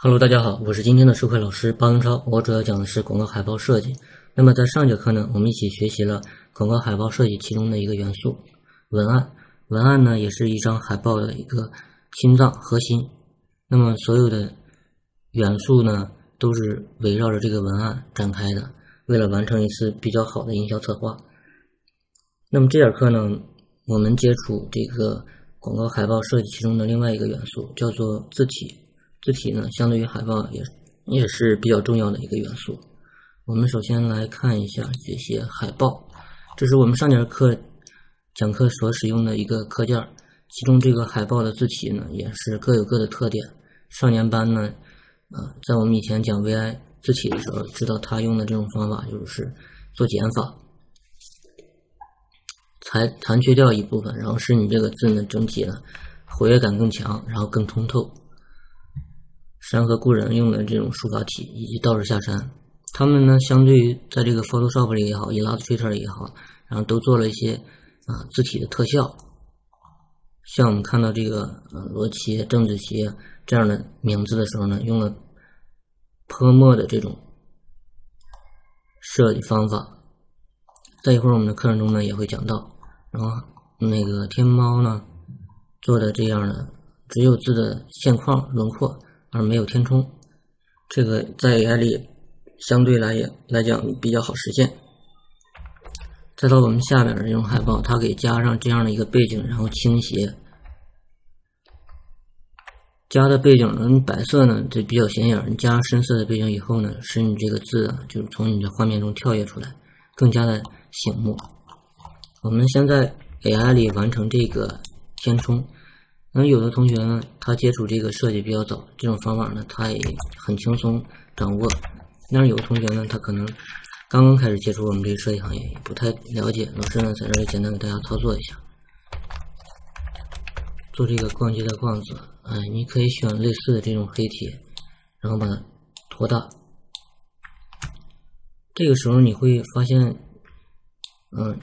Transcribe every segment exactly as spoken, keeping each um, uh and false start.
Hello，大家好，我是今天的授课老师巴文超，我主要讲的是广告海报设计。那么在上节课呢，我们一起学习了广告海报设计其中的一个元素——文案。文案呢，也是一张海报的一个心脏核心。那么所有的元素呢，都是围绕着这个文案展开的，为了完成一次比较好的营销策划。那么这节课呢，我们接触这个广告海报设计其中的另外一个元素，叫做字体。字体呢，相对于海报也也是比较重要的一个元素。我们首先来看一下这些海报，这是我们上节课讲课所使用的一个课件，其中这个海报的字体呢，也是各有各的特点。少年班呢，呃，在我们以前讲 V I 字体的时候，知道他用的这种方法就是做减法，裁残去掉一部分，然后使你这个字呢整体呢活跃感更强，然后更通透。山河故人用的这种书法体以及道士下山，他们呢相对于在这个 Photoshop 里也好 Illustrator 里也好，然后都做了一些啊字体的特效。像我们看到这个呃罗琦、郑子琪这样的名字的时候呢，用了泼墨的这种设计方法。在一会儿我们的课程中呢也会讲到。然后那个天猫呢做的这样的只有字的线框轮廓而没有填充，这个在 A I 里相对来来讲比较好实现。再到我们下面的这种海报，它给加上这样的一个背景，然后倾斜，加的背景呢白色呢这比较显眼，你加上深色的背景以后呢，使你这个字啊就从你的画面中跳跃出来，更加的醒目。我们先在 A I 里完成这个填充。那有的同学呢，他接触这个设计比较早，这种方法呢，他也很轻松掌握。但是有的同学呢，他可能刚刚开始接触我们这个设计行业，也不太了解。老师呢，在这里简单给大家操作一下，做这个逛街的逛字，哎，你可以选类似的这种黑体，然后把它拖大。这个时候你会发现，嗯。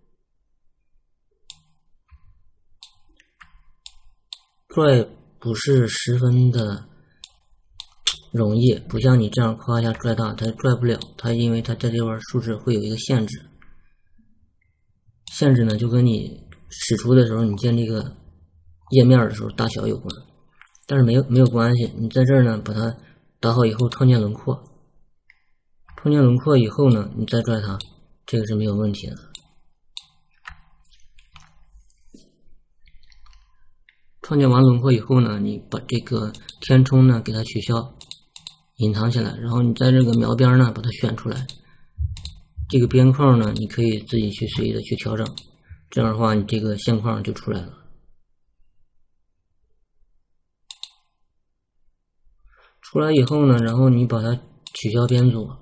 拽不是十分的容易，不像你这样夸一下拽大，它拽不了，它因为它在这块数值会有一个限制。限制呢，就跟你使出的时候，你建这个页面的时候大小有关，但是没有没有关系。你在这儿呢，把它打好以后，创建轮廓，创建轮廓以后呢，你再拽它，这个是没有问题的。创建完轮廓以后呢，你把这个填充呢给它取消，隐藏起来，然后你在这个描边呢把它选出来。这个边框呢，你可以自己去随意的去调整，这样的话你这个线框就出来了。出来以后呢，然后你把它取消编组。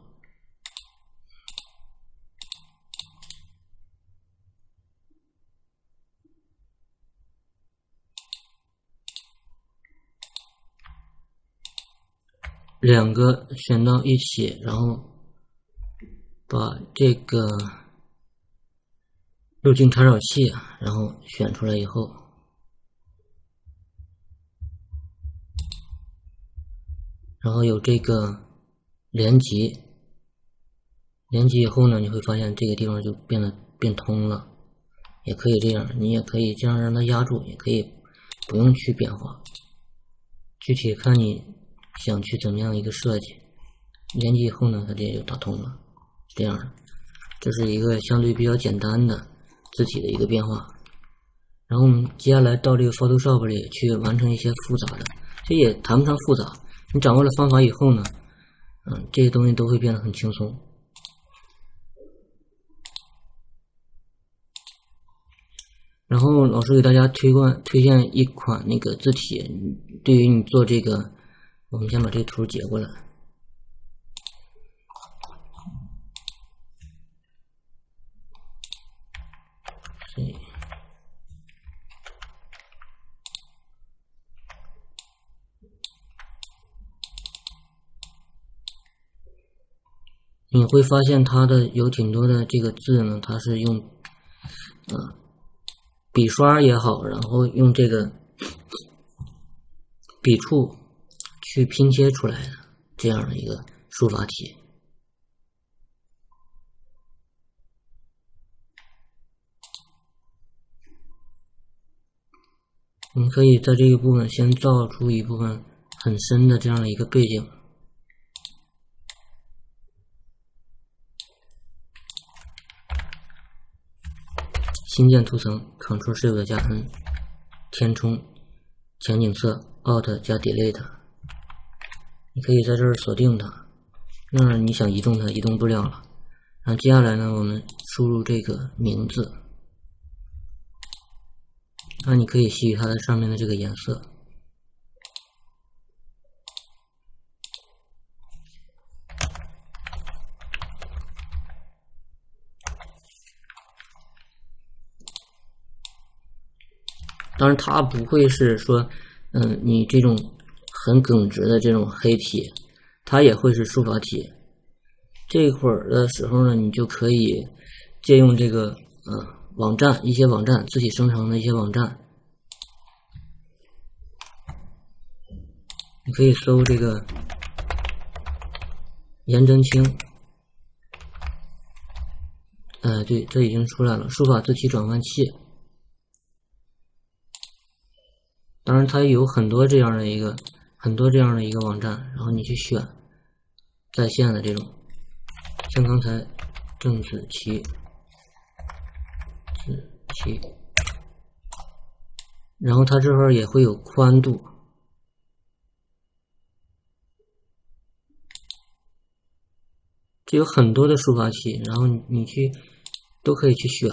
两个选到一起，然后把这个路径查找器然后选出来以后，然后有这个连级，连级以后呢，你会发现这个地方就变得变通了。也可以这样，你也可以这样让它压住，也可以不用去变化，具体看你想去怎么样一个设计。连接以后呢，它这就打通了，这样这是一个相对比较简单的字体的一个变化。然后我们接下来到这个 Photoshop 里去完成一些复杂的，这也谈不上复杂，你掌握了方法以后呢，嗯，这些东西都会变得很轻松。然后老师给大家推荐推荐一款那个字体，对于你做这个，我们先把这个图截过来。你会发现它的有挺多的这个字呢，它是用，呃，笔刷也好，然后用这个笔触去拼接出来的这样的一个书法体。我们可以在这个部分先造出一部分很深的这样的一个背景。新建图层 ，Ctrl Shift 加 N， 填充前景色 ，Alt 加 Delete。你可以在这儿锁定它，那你想移动它移动不了了。然后接下来呢，我们输入这个名字。那你可以吸取它的上面的这个颜色，当然它不会是说，嗯，你这种很耿直的这种黑体，它也会是书法体。这会儿的时候呢，你就可以借用这个，呃。网站一些网站自己生成的一些网站，你可以搜这个颜真卿，呃，对，这已经出来了，书法字体转换器。当然，它有很多这样的一个很多这样的一个网站，然后你去选在线的这种，像刚才郑子琪。七，然后它这块也会有宽度，就有很多的书法体，然后你你去都可以去选，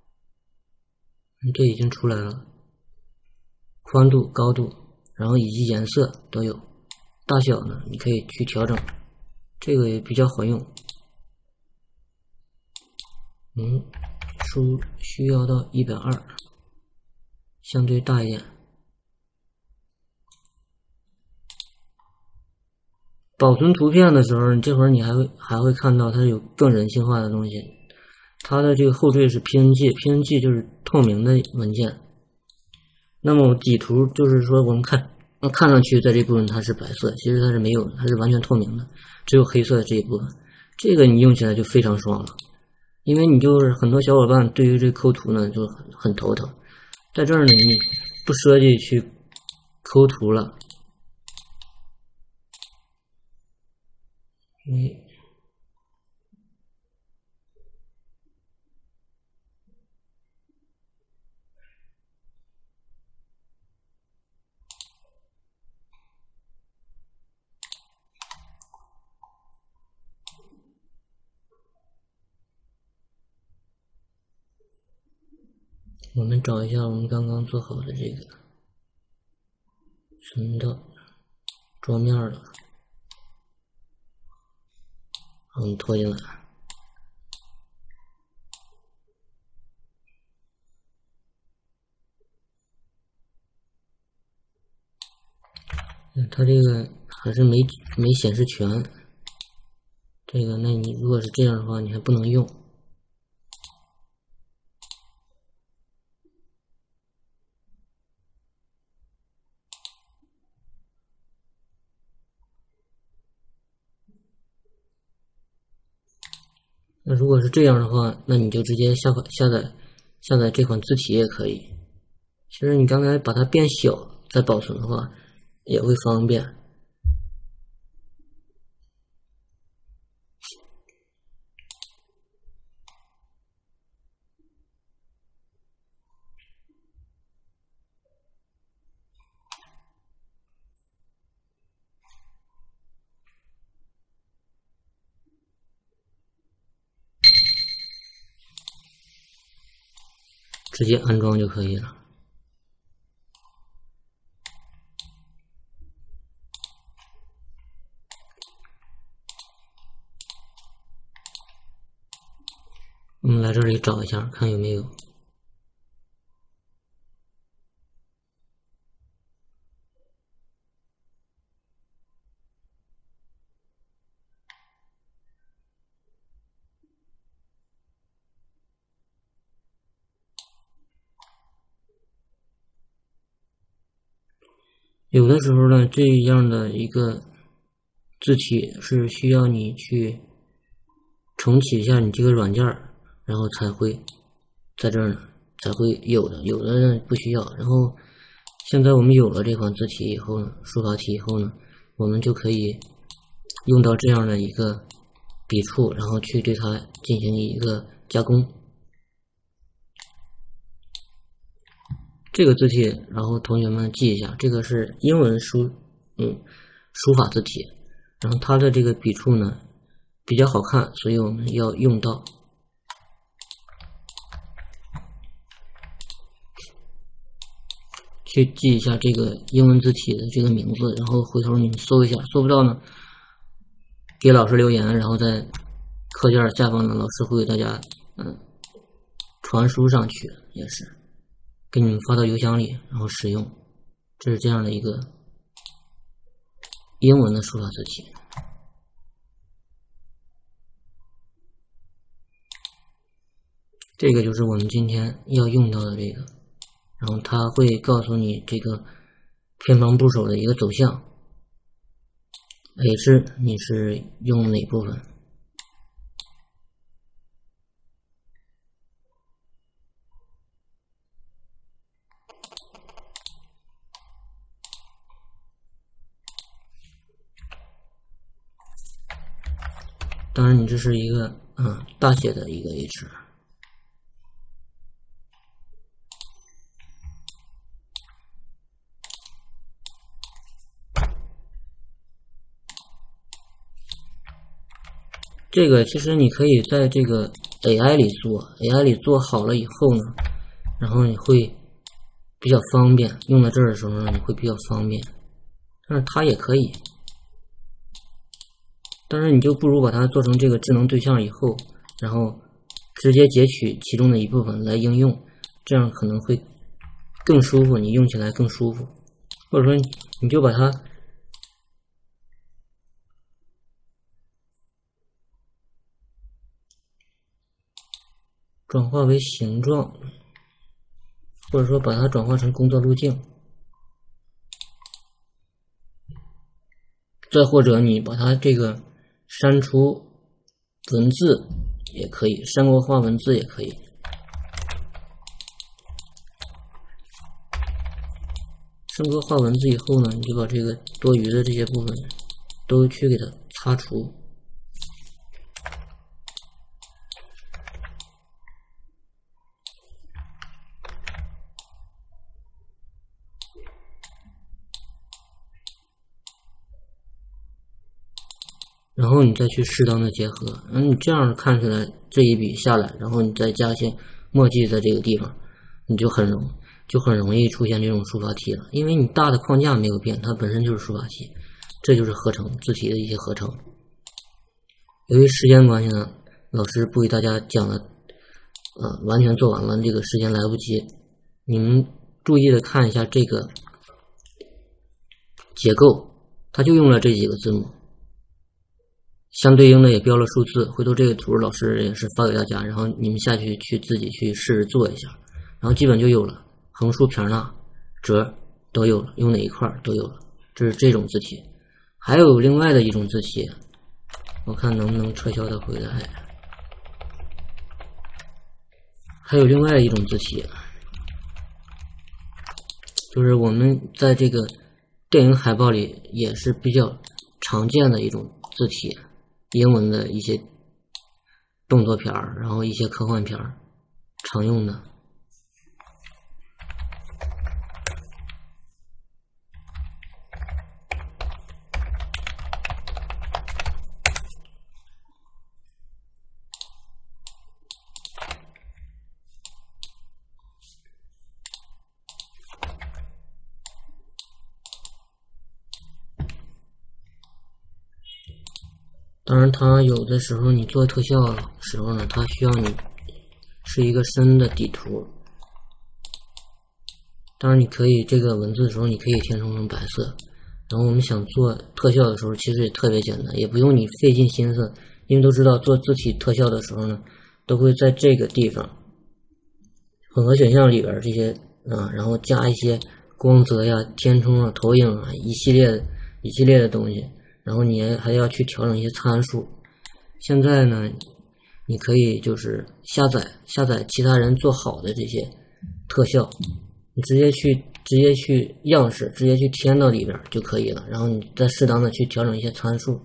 这已经出来了，宽度、高度，然后以及颜色都有，大小呢你可以去调整，这个也比较好用，嗯。书需要到一百二，相对大一点。保存图片的时候，你这会儿你还会还会看到它有更人性化的东西。它的这个后缀是 P N G，P N G 就是透明的文件。那么底图就是说我们看看上去在这部分它是白色，其实它是没有，它是完全透明的，只有黑色的这一部分。这个你用起来就非常爽了。因为你就是很多小伙伴对于这抠图呢就很很头疼，在这儿呢你不设计去抠图了，你我们找一下我们刚刚做好的这个存到桌面了，我们拖进来。它这个还是没没显示全，这个那你如果是这样的话，你还不能用。那如果是这样的话，那你就直接下载下载下载这款字体也可以。其实你刚才把它变小再保存的话，也会方便。直接安装就可以了。我们来这里找一下，看有没有。 有的时候呢，这样的一个字体是需要你去重启一下你这个软件，然后才会在这儿呢才会有的，有的呢不需要。然后现在我们有了这款字体以后呢，书法体以后呢，我们就可以用到这样的一个笔触，然后去对它进行一个加工。这个字体，然后同学们记一下，这个是英文书，嗯，书法字体，然后它的这个笔触呢比较好看，所以我们要用到。去记一下这个英文字体的这个名字，然后回头你们搜一下，搜不到呢，给老师留言，然后在课件下方呢，老师会给大家嗯传输上去，也是给你们发到邮箱里，然后使用。这是这样的一个英文的书法字体。这个就是我们今天要用到的这个。然后它会告诉你这个偏旁部首的一个走向，也是你是用哪部分。当然，你这是一个嗯大写的一个 H。这个其实你可以在这个 A I 里做 ，A I 里做好了以后呢，然后你会比较方便，用到这儿的时候呢，你会比较方便。但是它也可以，但是你就不如把它做成这个智能对象以后，然后直接截取其中的一部分来应用，这样可能会更舒服，你用起来更舒服。或者说你就把它转化为形状，或者说把它转化成工作路径，再或者你把它这个删除文字也可以，删国画文字也可以。删国画文字以后呢，你就把这个多余的这些部分都去给它擦除。然后你再去适当的结合，嗯，你这样看出来这一笔下来，然后你再加一些墨迹在这个地方，你就很容就很容易出现这种书法体了。因为你大的框架没有变，它本身就是书法体，这就是合成字体的一些合成。由于时间关系呢，老师不给大家讲了，呃，完全做完了，这个时间来不及。你们注意的看一下这个结构，它就用了这几个字母。相对应的也标了数字，回头这个图老师也是发给大家，然后你们下去去自己去试着做一下，然后基本就有了，横竖撇捺折都有了，用哪一块都有了，这是这种字体。还有另外的一种字体，我看能不能撤销的回来。还有另外一种字体，就是我们在这个电影海报里也是比较常见的一种字体。英文的一些动作片儿，然后一些科幻片儿常用的。当然它有的时候你做特效的时候呢，它需要你是一个深的底图。当然你可以这个文字的时候你可以填充成白色，然后我们想做特效的时候其实也特别简单，也不用你费尽心思，因为都知道做字体特效的时候呢，都会在这个地方混合选项里边这些啊，然后加一些光泽呀、填充啊、投影啊，一系列一系列的东西，然后你还要去调整一些参数。现在呢，你可以就是下载下载其他人做好的这些特效，你直接去直接去样式，直接去填到里边就可以了，然后你再适当的去调整一些参数。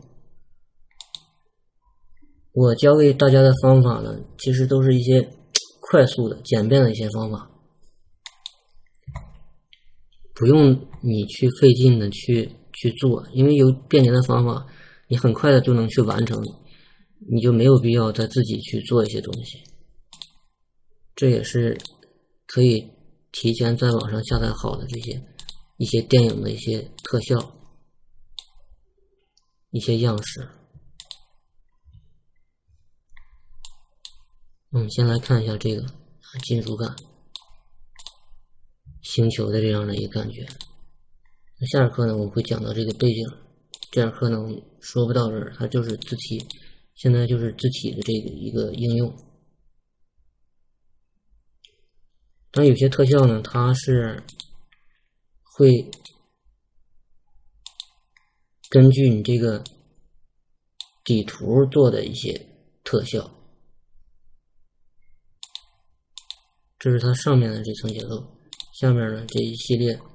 我教给大家的方法呢，其实都是一些快速的、简便的一些方法，不用你去费劲的去去做，因为有便捷的方法，你很快的就能去完成，你就没有必要再自己去做一些东西。这也是可以提前在网上下载好的这些一些电影的一些特效、一些样式。我们先来看一下这个金属感、星球的这样的一个感觉。那下节课呢，我们会讲到这个背景。这节课呢，我们说不到这儿，它就是字体，现在就是字体的这个一个应用。但有些特效呢，它是会根据你这个底图做的一些特效。这是它上面的这层结构，下面呢这一系列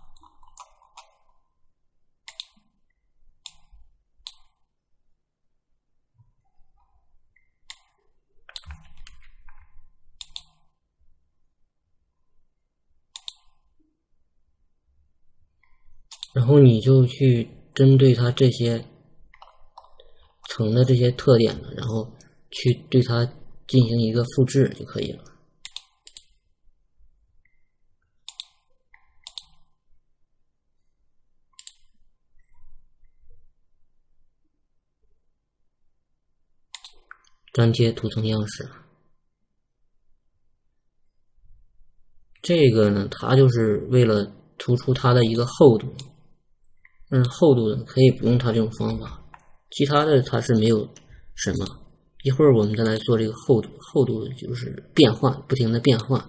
然后你就去针对它这些层的这些特点呢，然后去对它进行一个复制就可以了。粘贴图层样式，这个呢，它就是为了突出它的一个厚度。嗯，厚度呢可以不用它这种方法，其他的它是没有什么。一会儿我们再来做这个厚度，厚度就是变换，不停的变换。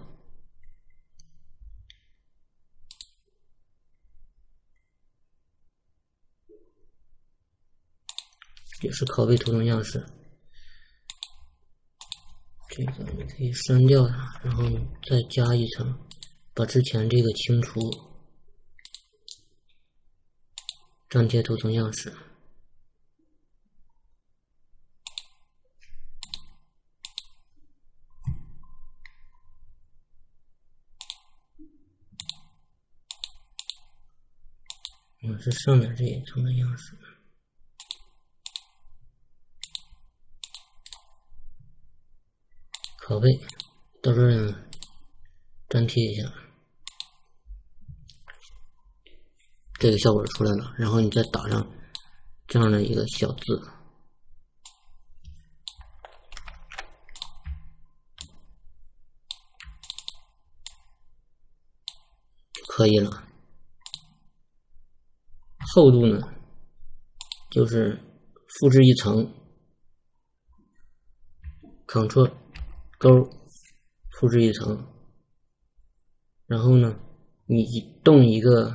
也是拷贝图层样式。这个你可以删掉它，然后再加一层，把之前这个清除。粘贴图层样式，嗯，是上面这一层的样式。拷贝到这儿呢，粘贴一下，这个效果出来了。然后你再打上这样的一个小字，就可以了。厚度呢，就是复制一层 ，Ctrl 勾复制一层，然后呢，你动一个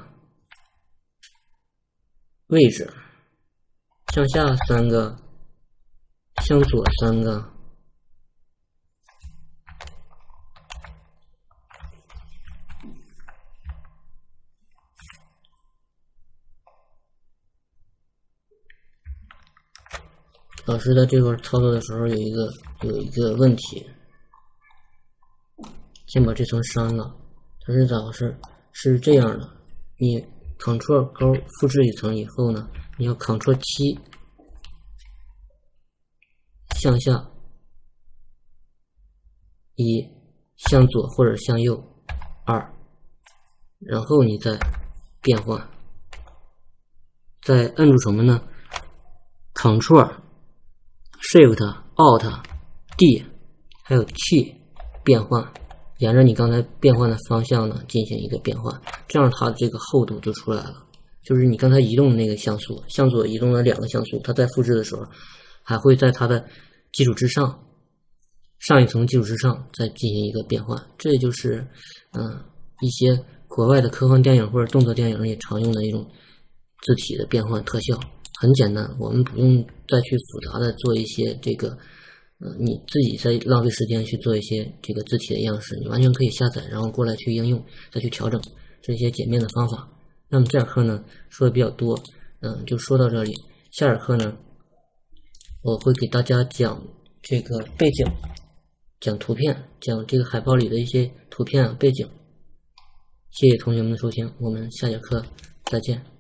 位置，向下三个，向左三个，老师在这块操作的时候有一个有一个问题，先把这层删了。它是咋回事？是这样的，你 Ctrl 勾复制一层以后呢，你要 Ctrl 七向下一，向左或者向右二，然后你再变换，再摁住什么呢 ？Ctrl Shift Alt D 还有 T 变换，沿着你刚才变换的方向呢进行一个变换，这样它的这个厚度就出来了。就是你刚才移动的那个像素，向左移动了两个像素，它在复制的时候还会在它的基础之上，上一层基础之上再进行一个变换。这就是嗯一些国外的科幻电影或者动作电影里常用的一种字体的变换特效，很简单，我们不用再去复杂的做一些这个，呃，你自己在浪费时间去做一些这个字体的样式，你完全可以下载，然后过来去应用，再去调整这些简便的方法。那么这节课呢说的比较多，嗯，就说到这里。下节课呢，我会给大家讲这个背景，讲图片，讲这个海报里的一些图片啊背景。谢谢同学们的收听，我们下节课再见。